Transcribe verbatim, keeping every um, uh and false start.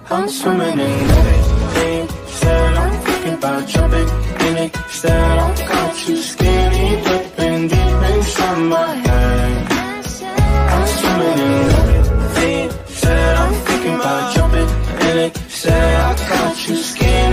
I'm swimming in it. Said I'm thinking about jumping in it. Said I got you skinny dipping deep inside my head. I'm swimming in it. Said I'm thinking about jumping in it. Said I got you skinny